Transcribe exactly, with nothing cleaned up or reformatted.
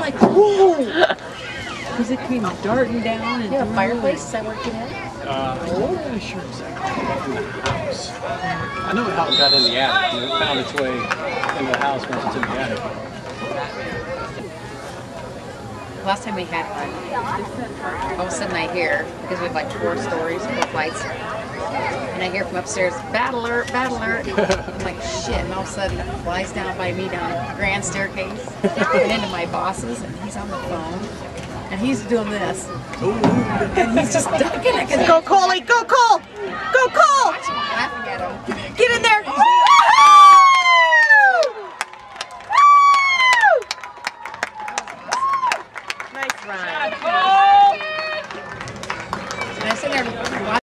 like, whoa! Because it came darting down and you have a fireplace I worked in it? Uh, I'm not really sure exactly what in the house. I know how it got in the attic. You know, it found its way into the house once it's in the attic. Last time we had one, all of a sudden I hear, because we have like four stories, four flights, and I hear from upstairs, battle alert, battle alert. I'm like, shit, and all of a sudden it flies down by me down the grand staircase and into my boss's, and he's on the phone, and he's doing this. And he's just ducking it. Go, Coley, go, Cole! Go, Cole! I'm